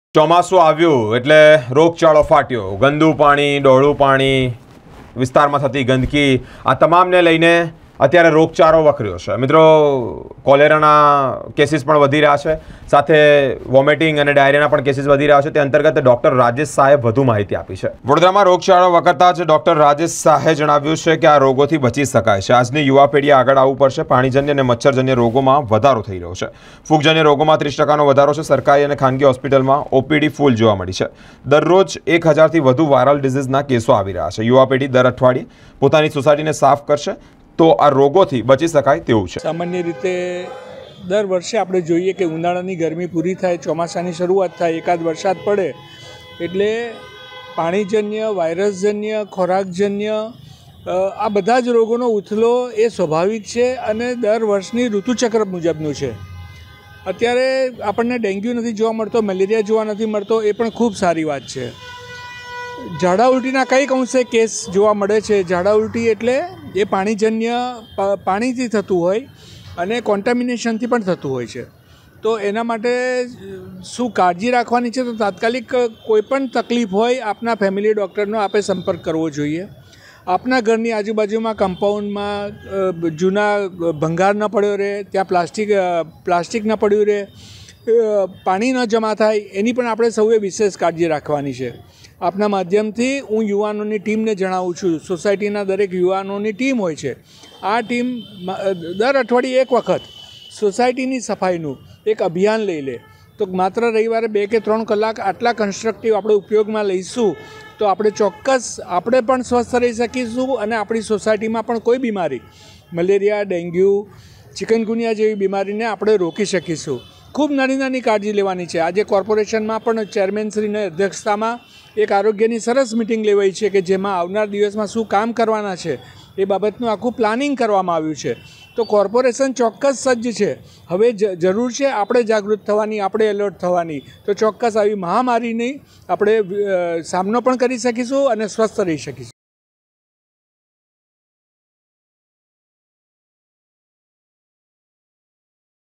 ચોમાસું આવ્યું એટલે રોગચાળો ફાટ્યો। ગંદુ પાણી, ડોળું પાણી, વિસ્તારમાં થતી ગંદકી, આ તમામને લઈને અત્યારે રોગચાળો વકર્યો છે। મિત્રો, કોલેરાના કેસીસ પણ વધી રહ્યા છે, સાથે વોમિટિંગ અને ડાયરિયાના પણ કેસીસ વધી રહ્યા છે। તે અંતર્ગત ડૉક્ટર રાજેશ શાહે વધુ માહિતી આપી છે। વડોદરામાં રોગચાળો વકરતા જ ડૉક્ટર રાજેશ શાહે જણાવ્યું છે કે આ રોગોથી બચી શકાય છે। આજની યુવા પેઢીએ આગળ આવવું પડશે। પાણીજન્ય અને મચ્છરજન્ય રોગોમાં વધારો થઈ રહ્યો છે। ફૂગજન્ય રોગોમાં 30% વધારો છે। સરકારી અને ખાનગી હોસ્પિટલમાં ઓપીડી ફૂલ જોવા મળી છે। દરરોજ 1000થી વધુ વાયરલ ડિઝીઝના કેસો આવી રહ્યા છે। યુવા પેઢી દર અઠવાડિયે પોતાની સોસાયટીને સાફ કરશે તો આ રોગોથી બચી શકાય તેવું છે। સામાન્ય રીતે દર વર્ષે આપણે જોઈએ કે ઉનાળાની ગરમી પૂરી થાય, ચોમાસાની શરૂઆત થાય, એકાદ વરસાદ પડે એટલે પાણીજન્ય, વાયરસજન્ય, ખોરાકજન્ય આ બધા જ રોગોનો ઉથલો એ સ્વાભાવિક છે અને દર વર્ષની ઋતુચક્ર મુજબનું છે। અત્યારે આપણને ડેન્ગ્યુ નથી જોવા મળતો, મેલેરિયા જોવા નથી મળતો, એ પણ ખૂબ સારી વાત છે। ઝાડા ઉલટીના કંઈક અંશે કેસ જોવા મળે છે। ઝાડા ઉલટી એટલે એ પાણીજન્ય પાણીથી થતું હોય અને કોન્ટામિનેશનથી પણ થતું હોય છે। તો એના માટે શું કાળજી રાખવાની છે? તો તાત્કાલિક કોઈ પણ તકલીફ હોય આપના ફેમિલી ડૉક્ટરનો આપે સંપર્ક કરવો જોઈએ। આપના ઘરની આજુબાજુમાં કમ્પાઉન્ડમાં જૂના ભંગાર ન પડ્યો રહે, ત્યાં પ્લાસ્ટિક ન પડ્યું રહે, પાણી ન જમા થાય, એની પણ આપણે સૌએ વિશેષ કાળજી રાખવાની છે। આપના માધ્યમથી હું યુવાનોની ટીમને જણાવું છું, સોસાયટીના દરેક યુવાનોની ટીમ હોય છે। આ ટીમ દર અઠવાડિયે એક વખત સોસાયટીની સફાઈનું એક અભિયાન લઈ લે તો માત્ર રવિવારે 2 કે 3 કલાક આટલા કન્સ્ટ્રક્ટિવ આપણે ઉપયોગમાં લઈશું તો આપણે ચોક્કસ આપણે પણ સ્વસ્થ રહી શકીશું અને આપણી સોસાયટીમાં પણ કોઈ બીમારી, મલેરિયા, ડેન્ગ્યુ, ચિકનગુનિયા જેવી બીમારીને આપણે રોકી શકીશું। ખૂબ નાની કાળજી લેવાની છે। આજે કોર્પોરેશનમાં પણ ચેરમેનશ્રીની અધ્યક્ષતામાં એક આરોગ્યની સરસ મિટિંગ લેવાઈ છે કે જેમાં આવનાર દિવસમાં શું કામ કરવાના છે એ બાબતનું આખું પ્લાનિંગ કરવામાં આવ્યું છે। તો કોર્પોરેશન ચોક્કસ સજ્જ છે। હવે જરૂર છે આપણે જાગૃત થવાની, આપણે એલર્ટ થવાની। તો ચોક્કસ આવી મહામારીની આપણે સામનો પણ કરી શકીશું અને સ્વસ્થ રહી શકીશું।